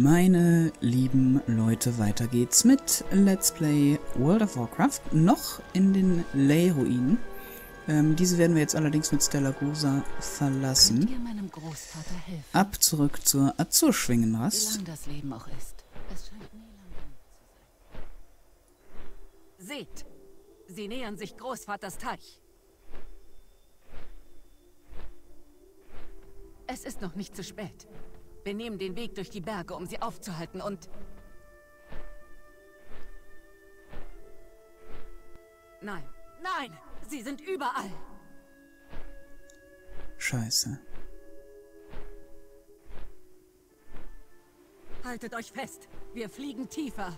Meine lieben Leute, weiter geht's mit Let's Play World of Warcraft, noch in den Ley-Ruinen. Diese werden wir jetzt allerdings mit Stellagosa verlassen. Meinem Großvater helfen? Ab zurück zur Azurschwingenrast. Wie lang das Leben auch ist. Es scheint nie lang genug zu sein. Seht! Sie nähern sich Großvaters Teich. Es ist noch nicht zu spät. Wir nehmen den Weg durch die Berge, um sie aufzuhalten und... Nein, nein! Sie sind überall! Scheiße. Haltet euch fest! Wir fliegen tiefer!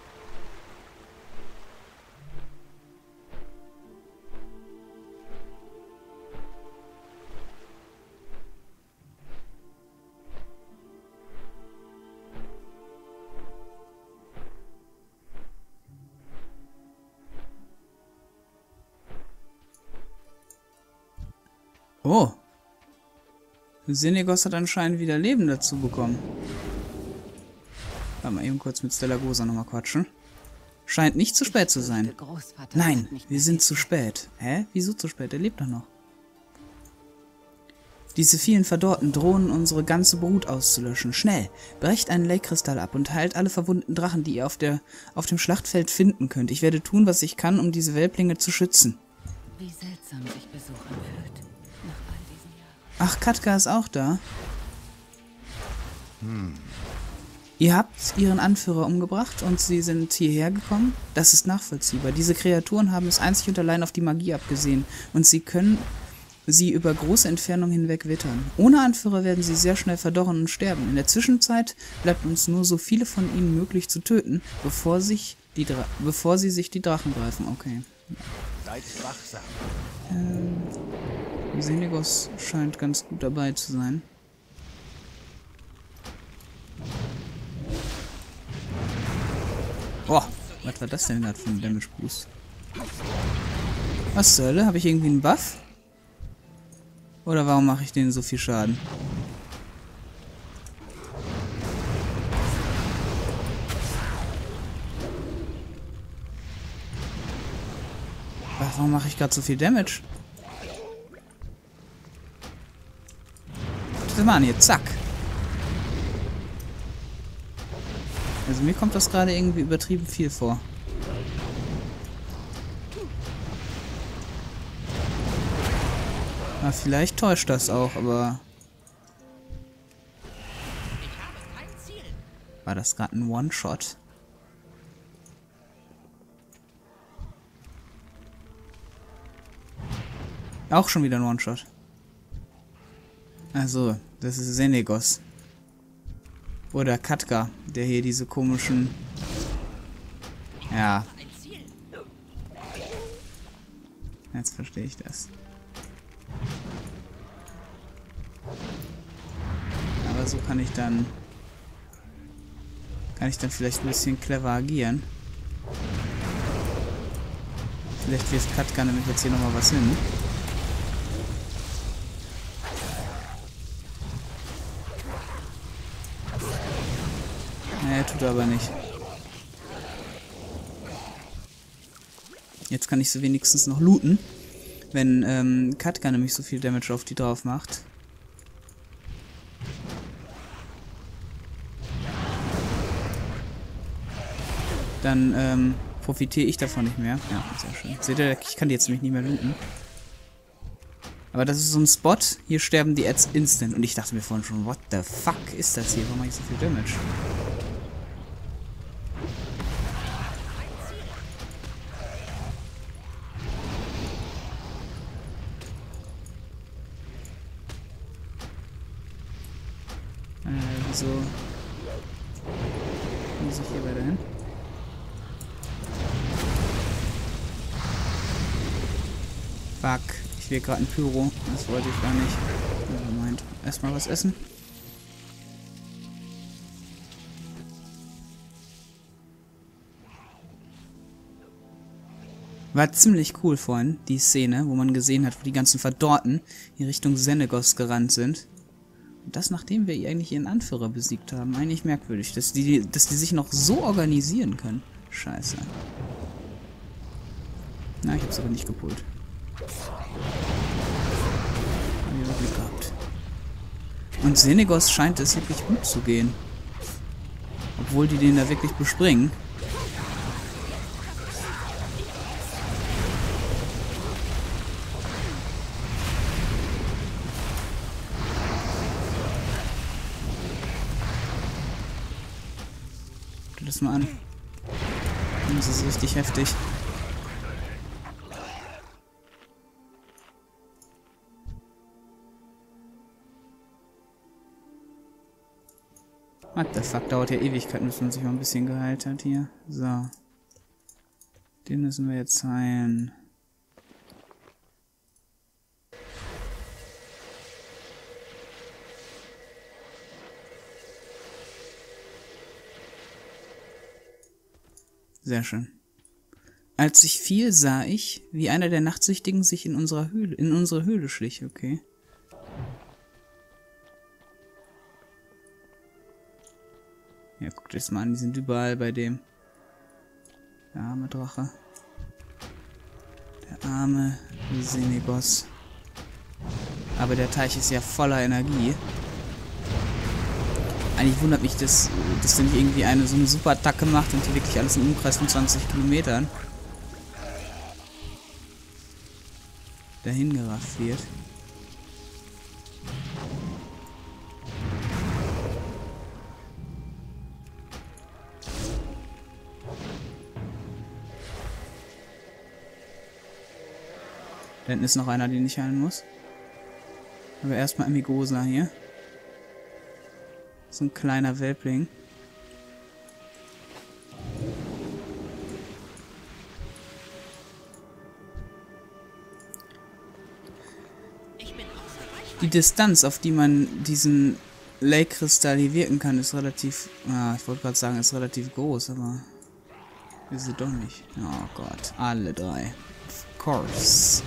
Oh. Senegos hat anscheinend wieder Leben dazu bekommen. Mal eben kurz mit Stellagosa nochmal quatschen. Scheint nicht zu spät zu sein. Nein, wir sind zu spät. Hä? Wieso zu spät? Er lebt doch noch. Diese vielen Verdorrten drohen, unsere ganze Brut auszulöschen. Schnell! Brecht einen Ley-Kristall ab und heilt alle verwundeten Drachen, die ihr auf dem Schlachtfeld finden könnt. Ich werde tun, was ich kann, um diese Welplinge zu schützen. Wie seltsam sich Besuch anfühlt. Ach, Khadgar ist auch da. Ihr habt ihren Anführer umgebracht und sie sind hierher gekommen? Das ist nachvollziehbar. Diese Kreaturen haben es einzig und allein auf die Magie abgesehen und sie können sie über große Entfernungen hinweg wittern. Ohne Anführer werden sie sehr schnell verdorren und sterben. In der Zwischenzeit bleibt uns nur so viele von ihnen möglich zu töten, bevor sie sich die Drachen greifen. Okay. Seid wachsam. Senegos scheint ganz gut dabei zu sein. Boah, was war das denn gerade für ein Damage Boost? Was zur Hölle? Habe ich irgendwie einen Buff? Oder warum mache ich denen so viel Schaden? Warum mache ich gerade so viel Damage? Das waren hier, zack. Also mir kommt das gerade irgendwie übertrieben viel vor. Na, vielleicht täuscht das auch, aber... War das gerade ein One-Shot? Auch schon wieder ein One-Shot. Also, das ist Senegos. Oder Khadgar, der hier diese komischen... Ja. Jetzt verstehe ich das. Aber so kann ich dann vielleicht ein bisschen clever agieren. Vielleicht wirft Khadgar nämlich jetzt hier nochmal was hin. Nee, tut er aber nicht. Jetzt kann ich sie wenigstens noch looten, wenn Khadgar nämlich so viel Damage auf die drauf macht. Dann profitiere ich davon nicht mehr. Ja, sehr schön. Seht ihr, ich kann die jetzt nämlich nicht mehr looten. Aber das ist so ein Spot, hier sterben die Ads instant. Und ich dachte mir vorhin schon, what the fuck ist das hier? Warum mache ich so viel Damage? Wieso muss ich hier weiter hin? Fuck, ich will gerade ein Pyro. Das wollte ich gar nicht. Moment. Erstmal was essen. War ziemlich cool vorhin, die Szene, wo man gesehen hat, wo die ganzen Verdorrten in Richtung Senegos gerannt sind. Und das, nachdem wir eigentlich ihren Anführer besiegt haben. Eigentlich merkwürdig, dass die sich noch so organisieren können. Scheiße. Na, ich hab's aber nicht gepult. Hab ich Glück gehabt. Und Senegos scheint es wirklich gut zu gehen. Obwohl die den da wirklich bespringen. Guck dir das mal an. Das ist richtig heftig. What the fuck, dauert ja Ewigkeiten, bis man sich mal ein bisschen geheilt hat hier. So. Den müssen wir jetzt heilen. Sehr schön. Als ich fiel, sah ich, wie einer der Nachtsüchtigen sich in unsere Höhle schlich, okay. Ja, guckt euch das mal an, die sind überall bei dem. Der arme Drache. Der arme Senegos. Aber der Teich ist ja voller Energie. Eigentlich wundert mich, dass der nicht irgendwie so eine super Attacke macht und die wirklich alles im Umkreis von 20 Kilometern dahin gerafft wird. Da hinten ist noch einer, den ich heilen muss. Aber erstmal Amigosa hier. So ein kleiner Welpling. Die Distanz, auf die man diesen Lake-Kristall hier wirken kann, ist relativ... Ah, ich wollte gerade sagen, ist relativ groß, aber... Ist sie doch nicht. Oh Gott, alle drei. Of course.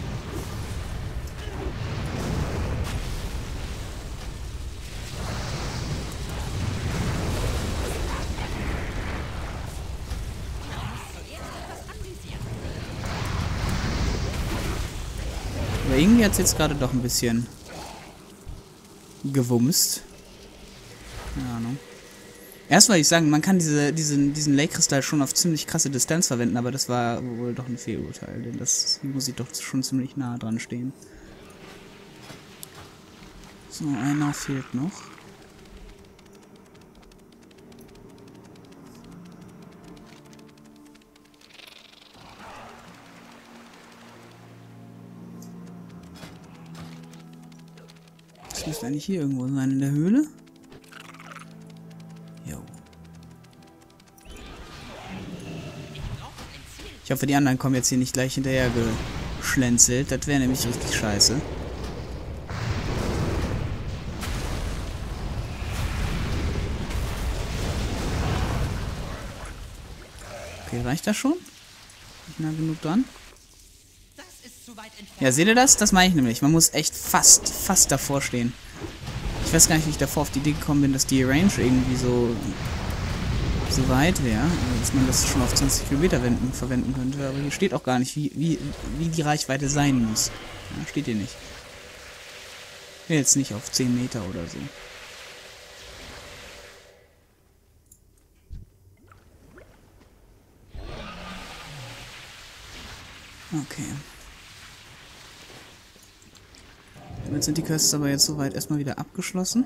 Aber irgendwie hat es jetzt gerade doch ein bisschen gewumst. Keine Ahnung. Erst wollte ich sagen, man kann diesen Lake-Kristall schon auf ziemlich krasse Distanz verwenden, aber das war wohl doch ein Fehlurteil, denn das muss ich doch schon ziemlich nah dran stehen. So, einer fehlt noch. Das müsste eigentlich hier irgendwo sein, in der Höhle. Jo. Ich hoffe, die anderen kommen jetzt hier nicht gleich hinterher geschlänzelt. Das wäre nämlich richtig scheiße. Okay, reicht das schon? Nicht nah genug dran? Ja, seht ihr das? Das meine ich nämlich. Man muss echt fast davor stehen. Ich weiß gar nicht, wie ich davor auf die Idee gekommen bin, dass die Range irgendwie so weit wäre. Also, dass man das schon auf 20 Kilometer verwenden könnte. Aber hier steht auch gar nicht, wie die Reichweite sein muss. Ja, steht hier nicht. Jetzt nicht auf 10 Meter oder so. Okay. Damit sind die Quests aber jetzt soweit erstmal wieder abgeschlossen.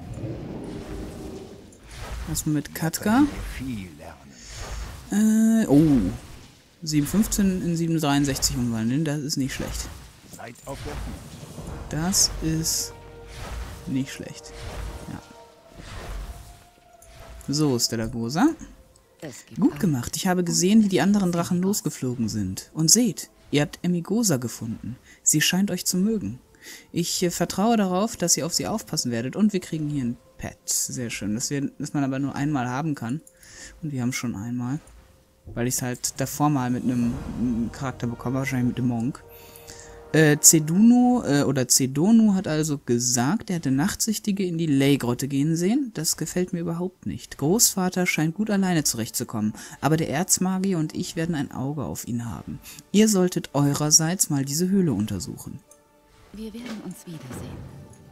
Erstmal mit Katka. Oh. 7,15 in 7,63 umwandeln, das ist nicht schlecht. Das ist nicht schlecht. Ja. So, Stellagosa. Gut gemacht. Ich habe gesehen, wie die anderen Drachen losgeflogen sind. Und seht, ihr habt Amigosa gefunden. Sie scheint euch zu mögen. Ich vertraue darauf, dass ihr auf sie aufpassen werdet. Und wir kriegen hier ein Pet. Sehr schön. Das man aber nur einmal haben kann. Und wir haben schon einmal. Weil ich es halt davor mal mit einem Charakter bekomme, wahrscheinlich mit dem Monk. Cedonu hat also gesagt, er hätte Nachtsichtige in die Ley-Grotte gehen sehen. Das gefällt mir überhaupt nicht. Großvater scheint gut alleine zurechtzukommen, aber der Erzmagier und ich werden ein Auge auf ihn haben. Ihr solltet eurerseits mal diese Höhle untersuchen. Wir werden uns wiedersehen.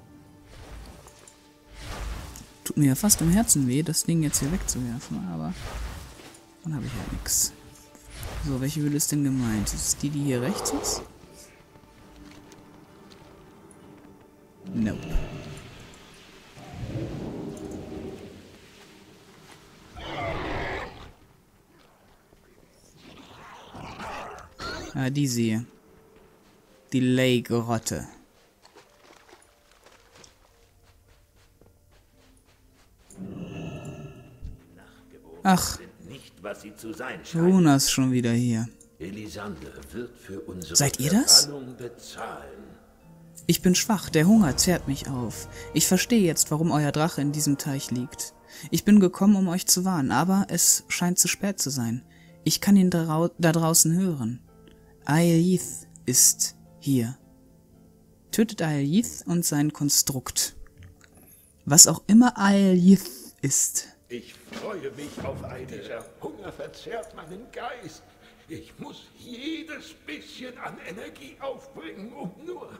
Tut mir ja fast im Herzen weh, das Ding jetzt hier wegzuwerfen, aber dann habe ich ja nichts. So, welche Höhle ist denn gemeint? Ist es die, die hier rechts ist? Nope. Ah, die sehe. Die Ley-Grotte. Ach, Nicht, was sie zu sein scheinen. Runa ist schon wieder hier. Elisande wird für unsere Seid ihr das? Verbannung bezahlen. Ich bin schwach, der Hunger zehrt mich auf. Ich verstehe jetzt, warum euer Drache in diesem Teich liegt. Ich bin gekommen, um euch zu warnen, aber es scheint zu spät zu sein. Ich kann ihn da draußen hören. Aelith ist hier. Tötet Aelith und sein Konstrukt. Was auch immer Aelith ist. Ich freue mich auf einen. Dieser Hunger verzehrt meinen Geist. Ich muss jedes bisschen an Energie aufbringen, um nur...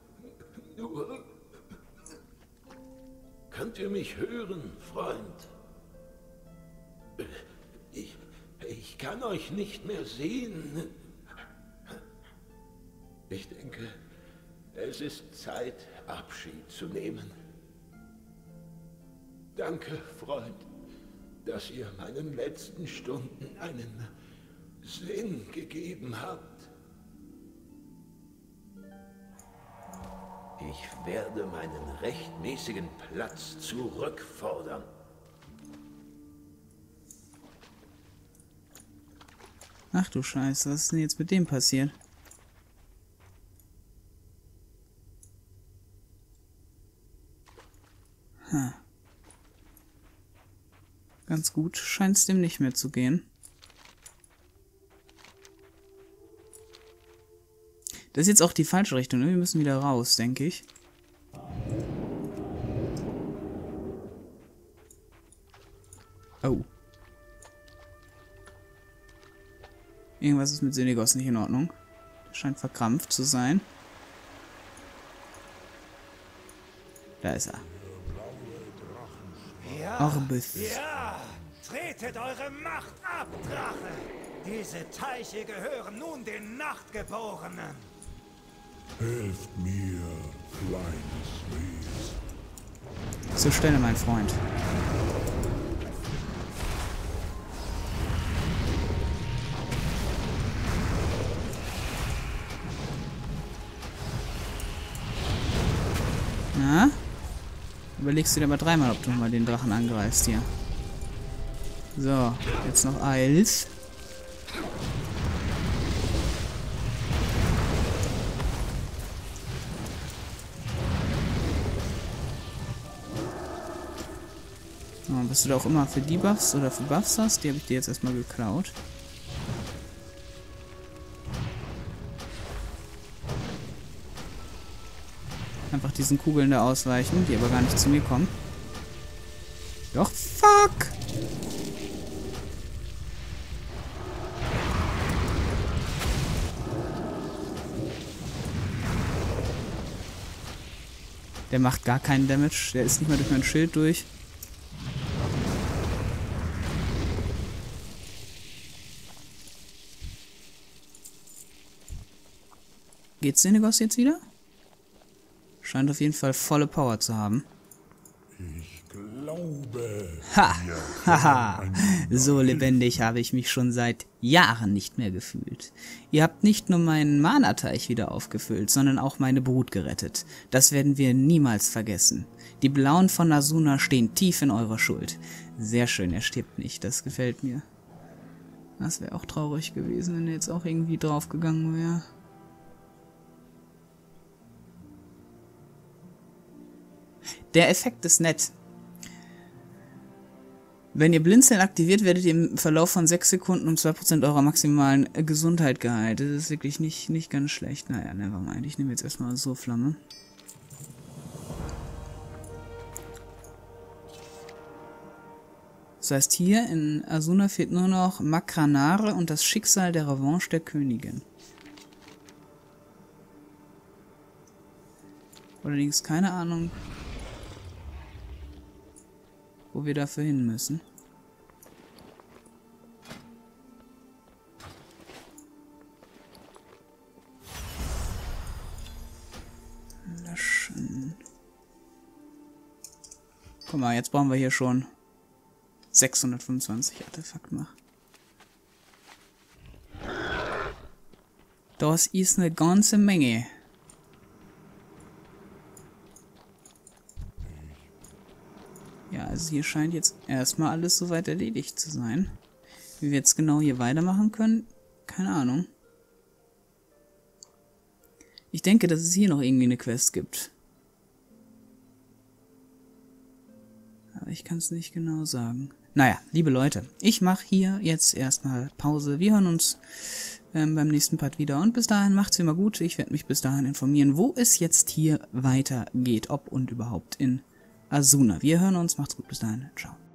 Könnt ihr mich hören, Freund? Ich kann euch nicht mehr sehen. Ich denke, es ist Zeit, Abschied zu nehmen. Danke, Freund, dass ihr meinen letzten Stunden einen Sinn gegeben habt. Ich werde meinen rechtmäßigen Platz zurückfordern. Ach du Scheiße, was ist denn jetzt mit dem passiert? Ganz gut scheint es dem nicht mehr zu gehen. Das ist jetzt auch die falsche Richtung, ne? Wir müssen wieder raus, denke ich. Oh. Irgendwas ist mit Senegos nicht in Ordnung. Scheint verkrampft zu sein. Da ist er. Orbith. Ja, tretet eure Macht ab, Drache! Diese Teiche gehören nun den Nachtgeborenen. Helft mir, kleines Wesen. Zur Stelle, mein Freund. Na? Überlegst du dir aber dreimal, ob du mal den Drachen angreifst hier. So, jetzt noch Aelith. Oh, was du da auch immer für Debuffs oder für Buffs hast, die habe ich dir jetzt erstmal geklaut. Einfach diesen Kugeln da ausweichen, die aber gar nicht zu mir kommen. Doch, fuck! Der macht gar keinen Damage, der ist nicht mal durch mein Schild durch. Geht's Senegos jetzt wieder? Scheint auf jeden Fall volle Power zu haben. Ich glaube... Haha, so lebendig habe ich mich schon seit Jahren nicht mehr gefühlt. Ihr habt nicht nur meinen Mana-Teich wieder aufgefüllt, sondern auch meine Brut gerettet. Das werden wir niemals vergessen. Die Blauen von Nasuna stehen tief in eurer Schuld. Sehr schön, er stirbt nicht, das gefällt mir. Das wäre auch traurig gewesen, wenn er jetzt auch irgendwie draufgegangen wäre. Der Effekt ist nett. Wenn ihr Blinzeln aktiviert, werdet ihr im Verlauf von 6 Sekunden um 2% eurer maximalen Gesundheit geheilt. Das ist wirklich nicht ganz schlecht. Naja, nevermind. Ich nehme jetzt erstmal so Flamme. Das heißt, hier in Asuna fehlt nur noch Makranare und das Schicksal der Revanche der Königin. Allerdings keine Ahnung, wo wir dafür hin müssen. Löschen. Guck mal, jetzt brauchen wir hier schon 625 Artefaktmacht. Das ist eine ganze Menge. Ja, also hier scheint jetzt erstmal alles soweit erledigt zu sein. Wie wir jetzt genau hier weitermachen können, keine Ahnung. Ich denke, dass es hier noch irgendwie eine Quest gibt. Aber ich kann es nicht genau sagen. Naja, liebe Leute, ich mache hier jetzt erstmal Pause. Wir hören uns beim nächsten Part wieder. Und bis dahin macht's immer gut. Ich werde mich bis dahin informieren, wo es jetzt hier weitergeht. Ob und überhaupt in Asuna. Wir hören uns. Macht's gut. Bis dahin. Ciao.